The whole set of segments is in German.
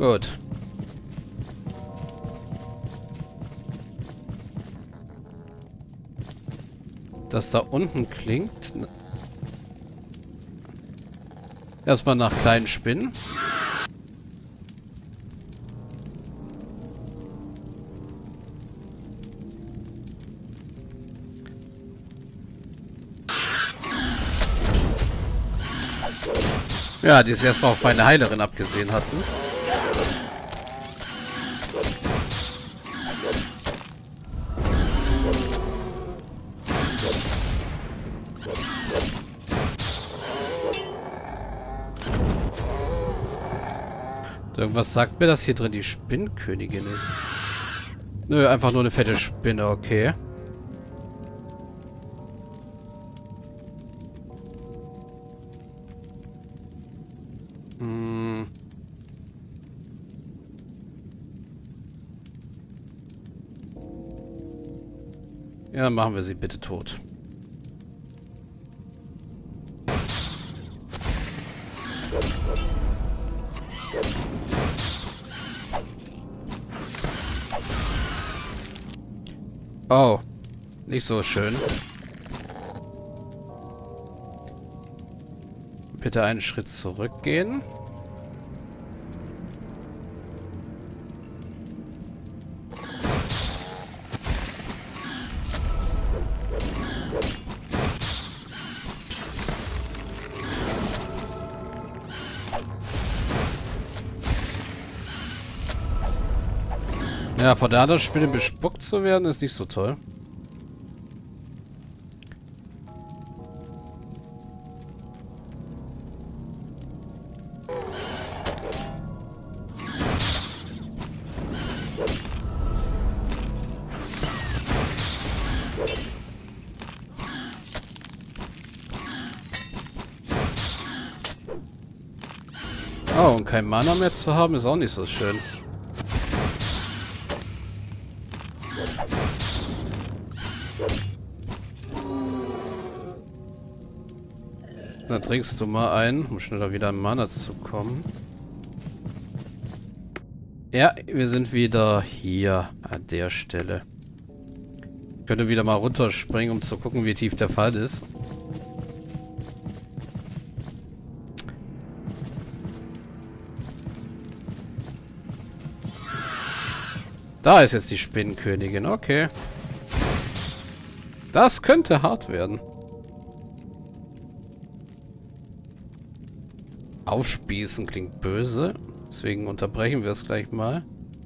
Gut. Das da unten klingt. Erstmal nach kleinen Spinnen. Ja, die es erstmal auf meine Heilerin abgesehen hatten. Irgendwas sagt mir, dass hier drin die Spinnkönigin ist. Nö, einfach nur eine fette Spinne, okay. Ja, dann machen wir sie bitte tot. Oh, nicht so schön. Bitte einen Schritt zurückgehen. Ja, von der anderen Spinne bespuckt zu werden, ist nicht so toll. Oh, und kein Mana mehr zu haben, ist auch nicht so schön. Dann trinkst du mal ein, um schneller wieder an Mana zu kommen. Ja, wir sind wieder hier an der Stelle. Ich könnte wieder mal runterspringen, um zu gucken, wie tief der Fall ist. Da ist jetzt die Spinnenkönigin, okay. Das könnte hart werden. Aufspießen klingt böse. Deswegen unterbrechen wir es gleich mal.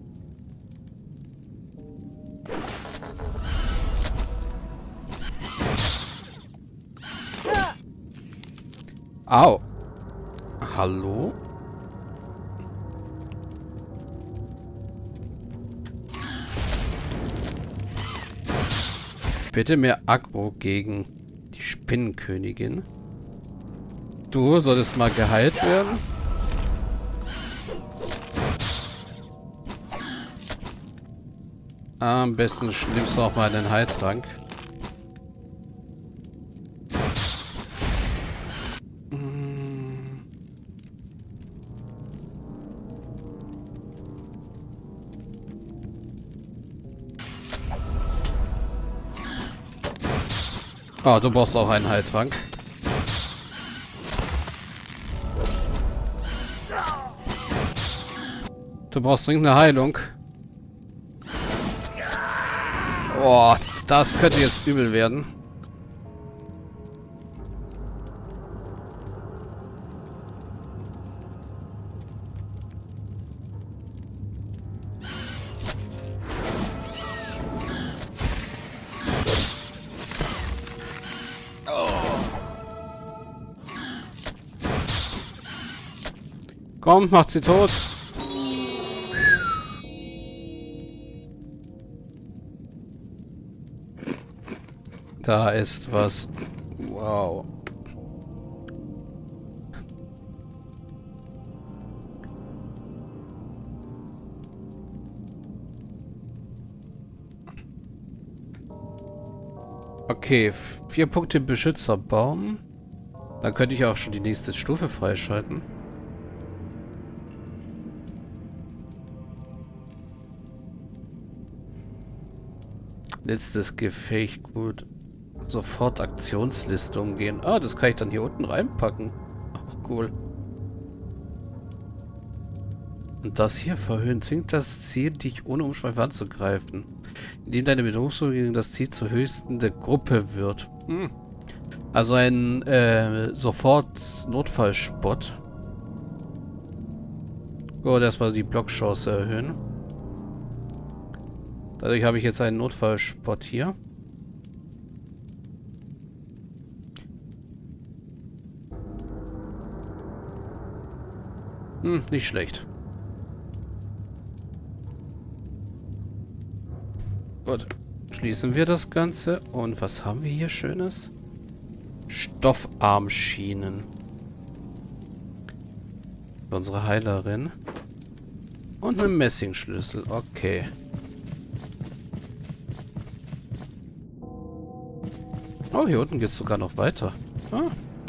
Au. Hallo? Bitte mehr Aggro gegen die Spinnenkönigin. Du solltest mal geheilt werden. Am besten nimmst du auch mal einen Heiltrank. Oh, du brauchst auch einen Heiltrank. Du brauchst dringend eine Heilung. Oh, das könnte jetzt übel werden. Komm, macht sie tot. Da ist was. Wow. Okay, 4 Punkte im Beschützerbaum. Dann könnte ich auch schon die nächste Stufe freischalten. Letztes Gefecht, gut. Sofort Aktionsliste umgehen. Ah, das kann ich dann hier unten reinpacken. Auch cool. Und das hier verhöhen zwingt das Ziel, dich ohne Umschweife anzugreifen. Indem deine Bedrohung gegen das Ziel zur höchsten der Gruppe wird. Also ein sofort Notfallspot. Gut, erstmal die Blockchance erhöhen. Dadurch habe ich jetzt einen Notfallspot hier. Nicht schlecht. Gut. Schließen wir das Ganze. Und was haben wir hier Schönes? Stoffarmschienen. Für unsere Heilerin. Und einen Messingschlüssel. Okay. Oh, hier unten geht es sogar noch weiter. Ah.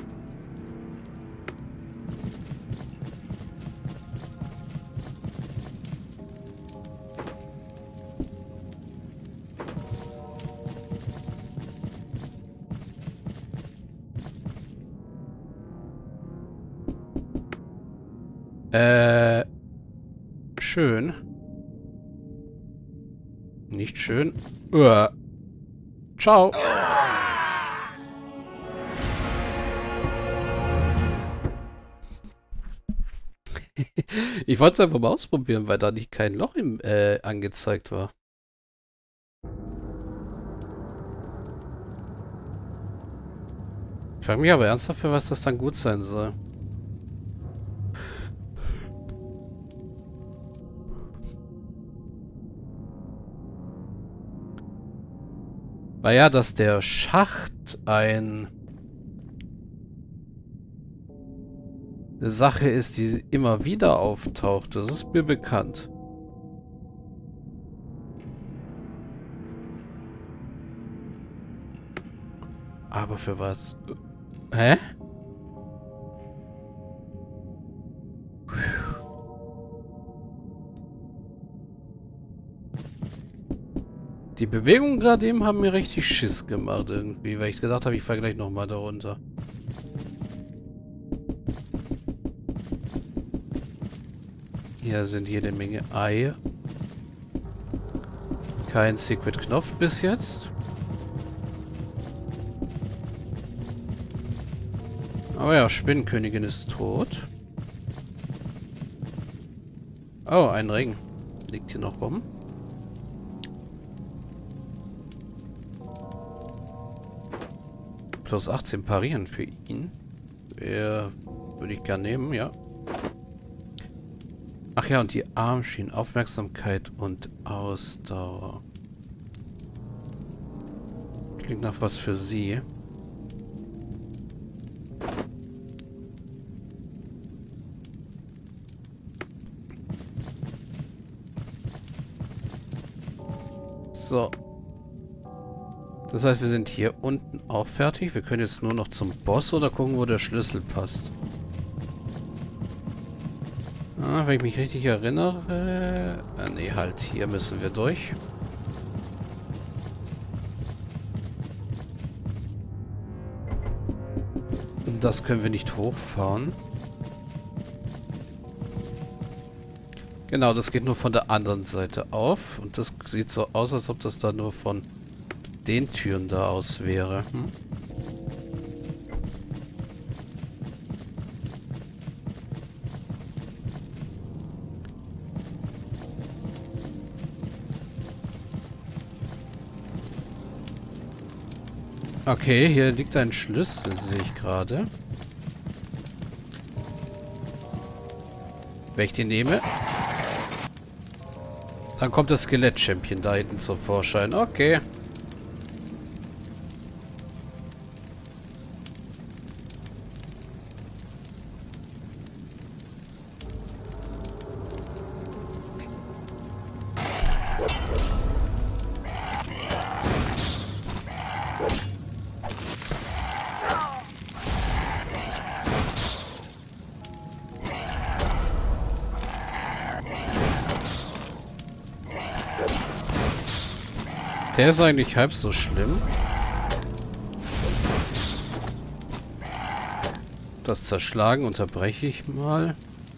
Schön. Nicht schön. Ciao. Ich wollte es einfach mal ausprobieren, weil da nicht kein Loch im, angezeigt war. Ich frage mich aber ernsthaft, für was das dann gut sein soll. War ja, dass der Schacht eine Sache ist, die immer wieder auftaucht. Das ist mir bekannt. Aber für was? Hä? Die Bewegungen gerade eben haben mir richtig Schiss gemacht irgendwie, weil ich gedacht habe, ich fahre gleich nochmal da runter. Hier sind jede Menge Eier. Kein Secret-Knopf bis jetzt. Aber ja, Spinnenkönigin ist tot. Oh, ein Ring. Liegt hier noch rum. Plus 18 parieren für ihn. Würde ich gerne nehmen, ja. Ach ja, und die Armschienen. Aufmerksamkeit und Ausdauer. Klingt nach was für sie. So. Das heißt, wir sind hier unten auch fertig. Wir können jetzt nur noch zum Boss oder gucken, wo der Schlüssel passt. Ah, wenn ich mich richtig erinnere... nee, halt. Hier müssen wir durch. Das können wir nicht hochfahren. Genau, das geht nur von der anderen Seite auf. Und das sieht so aus, als ob das da nur von den Türen da aus wäre. Okay, hier liegt ein Schlüssel, sehe ich gerade. Wenn ich den nehme, dann kommt das Skelett-Champion da hinten zum Vorschein. Okay. Der ist eigentlich halb so schlimm. Das Zerschlagen unterbreche ich mal.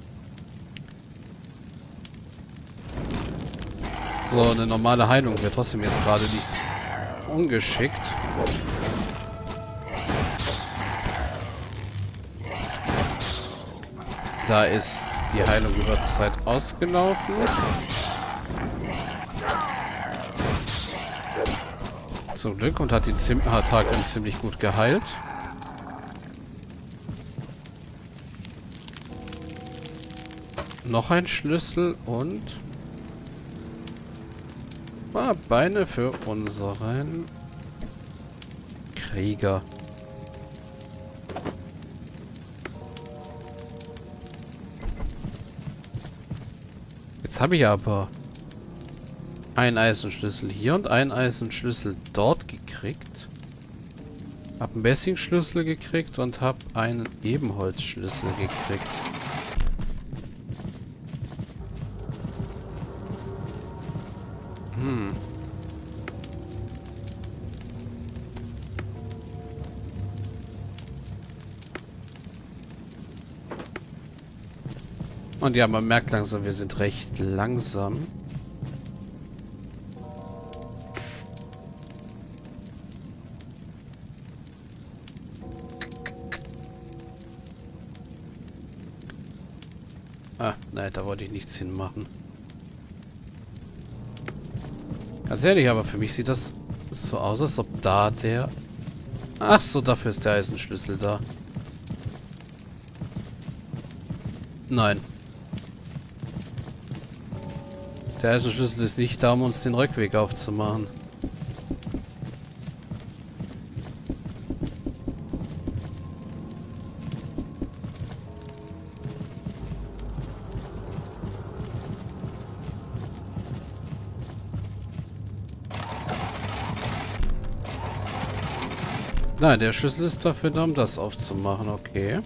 So, eine normale Heilung wäre trotzdem jetzt gerade nicht ungeschickt. Da ist die Heilung über Zeit ausgelaufen. Zum Glück und hat ihn ziemlich gut geheilt. Noch ein Schlüssel und Beine für unseren Krieger. Jetzt habe ich aber einen Eisenschlüssel hier und einen Eisenschlüssel dort gekriegt. Hab einen Messingschlüssel gekriegt und habe einen Ebenholzschlüssel gekriegt. Und ja, man merkt langsam, wir sind recht langsam. Ah, nein, da wollte ich nichts hinmachen. Ganz ehrlich, aber für mich sieht das so aus, als ob da der... Ach so, dafür ist der Eisenschlüssel da. Nein. Der Eisenschlüssel ist nicht da, um uns den Rückweg aufzumachen. Nein, der Schlüssel ist dafür da, um das aufzumachen. Okay.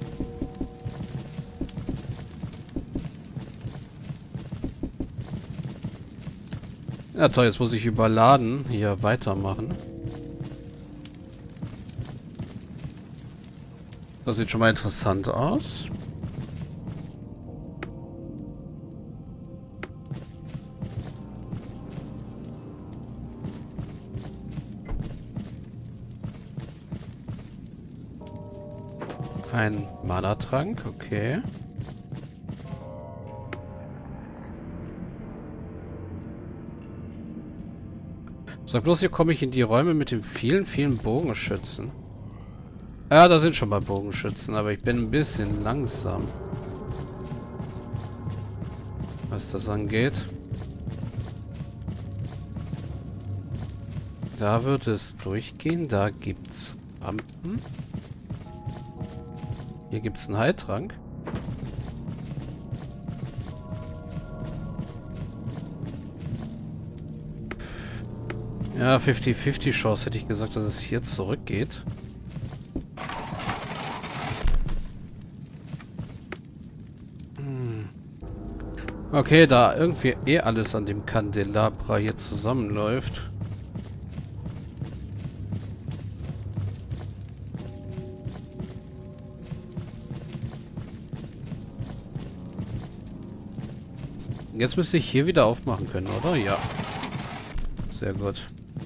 Ja toll, jetzt muss ich überladen hier weitermachen. Das sieht schon mal interessant aus. Ein Mana-Trank, okay. Sag bloß, hier komme ich in die Räume mit den vielen Bogenschützen. Ja, da sind schon mal Bogenschützen, aber ich bin ein bisschen langsam. Was das angeht. Da wird es durchgehen. Da gibt's Rampen. Hier gibt's einen Heiltrank. Ja, 50-50 Chance hätte ich gesagt, dass es hier zurückgeht. Okay, da irgendwie eh alles an dem Kandelabra hier zusammenläuft. Jetzt müsste ich hier wieder aufmachen können, oder? Ja. Sehr gut.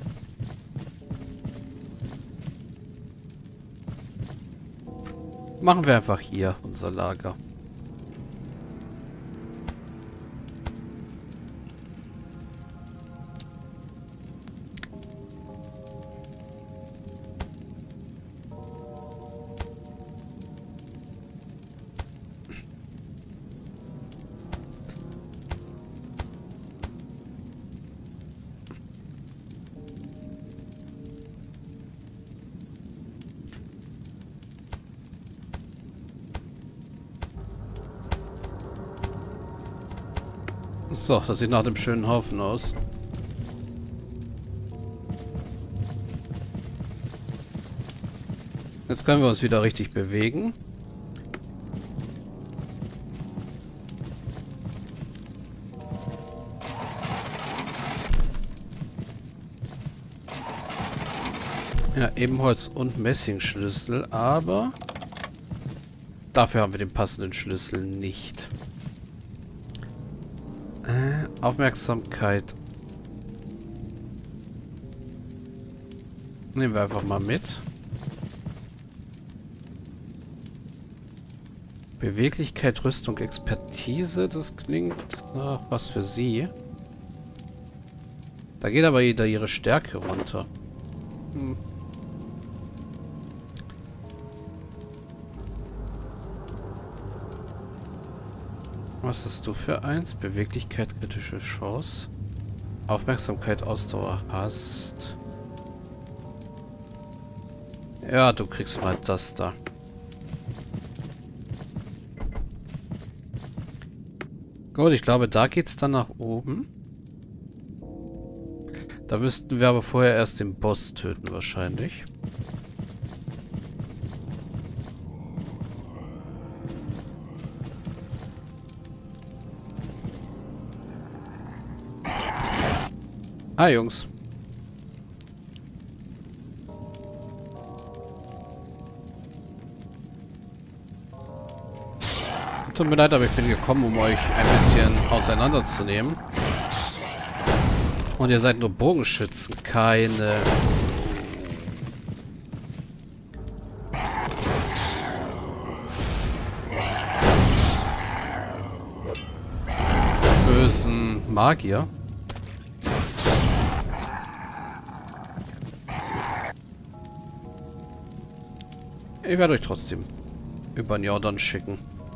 Machen wir einfach hier unser Lager. So, das sieht nach dem schönen Haufen aus. Jetzt können wir uns wieder richtig bewegen. Ja, Ebenholz und Messingschlüssel, aber dafür haben wir den passenden Schlüssel nicht. Aufmerksamkeit. Nehmen wir einfach mal mit. Beweglichkeit, Rüstung, Expertise. Das klingt nach was für sie. Da geht aber jeder ihre Stärke runter. Hm. Was hast du für eins? Beweglichkeit, kritische Chance. Aufmerksamkeit, Ausdauer hast. Ja, du kriegst mal das da. Gut, ich glaube, da geht's dann nach oben. Da müssten wir aber vorher erst den Boss töten, wahrscheinlich. Ah, Jungs. Tut mir leid, aber ich bin gekommen, um euch ein bisschen auseinanderzunehmen. Und ihr seid nur Bogenschützen, keine... bösen Magier. Ich werde euch trotzdem über den Jordan schicken.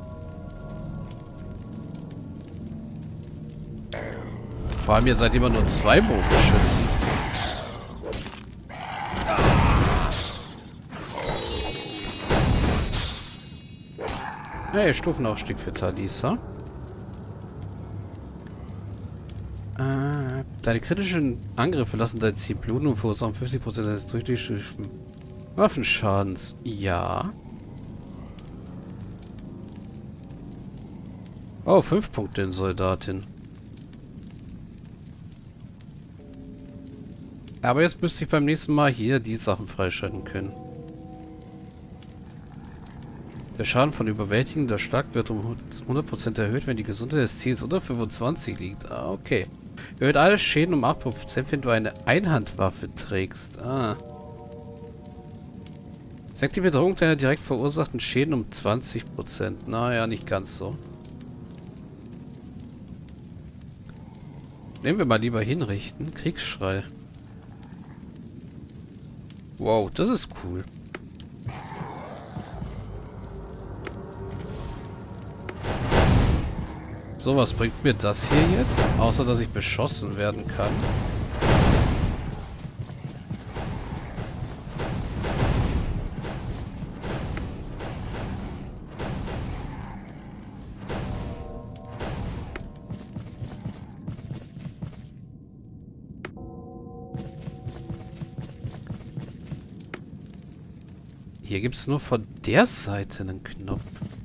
Vor allem, ihr seid immer nur 2 Bogenschützen. Hey, Stufenaufstieg für Talisa. Deine kritischen Angriffe lassen dein Ziel bluten und verursachen 50% des durchschnittlichen Waffenschadens. Ja. Oh, 5 Punkte in Soldatin. Aber jetzt müsste ich beim nächsten Mal hier die Sachen freischalten können. Der Schaden von überwältigender Schlag wird um 100% erhöht, wenn die Gesundheit des Ziels unter 25 liegt. Ah, okay. Erhöht alle Schäden um 8%, wenn du eine Einhandwaffe trägst. Ah. Senkt die Bedrohung der direkt verursachten Schäden um 20%. Naja, nicht ganz so. Nehmen wir mal lieber hinrichten. Kriegsschrei. Wow, das ist cool. So, was bringt mir das hier jetzt? Außer, dass ich beschossen werden kann. Hier gibt es nur von der Seite einen Knopf.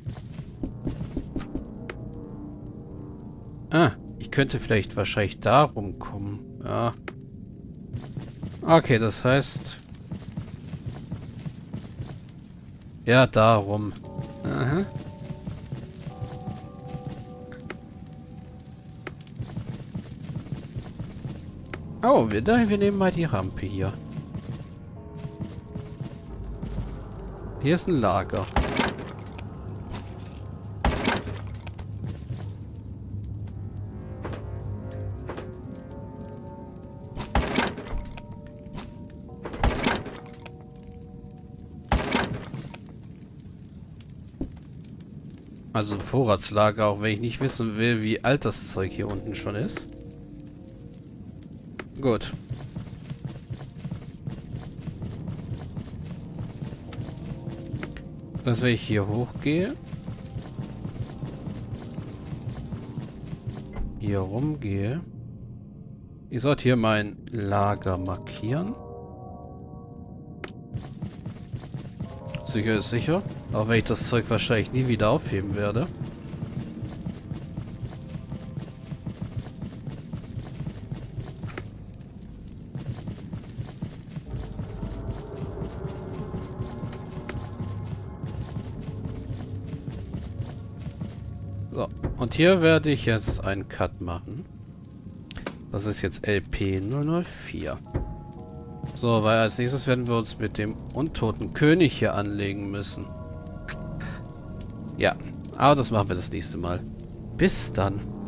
Ah, ich könnte vielleicht wahrscheinlich da rumkommen. Ja. Okay, das heißt... ja, darum. Aha. Oh, wir nehmen mal die Rampe hier. Hier ist ein Lager. Also ein Vorratslager, auch wenn ich nicht wissen will, wie alt das Zeug hier unten schon ist. Gut. Dass wenn ich hier hochgehe, hier rumgehe, ich sollte hier mein Lager markieren. Sicher ist sicher, auch wenn ich das Zeug wahrscheinlich nie wieder aufheben werde. So, und hier werde ich jetzt einen Cut machen. Das ist jetzt LP 004. So, weil als nächstes werden wir uns mit dem untoten König hier anlegen müssen. Ja, aber das machen wir das nächste Mal. Bis dann.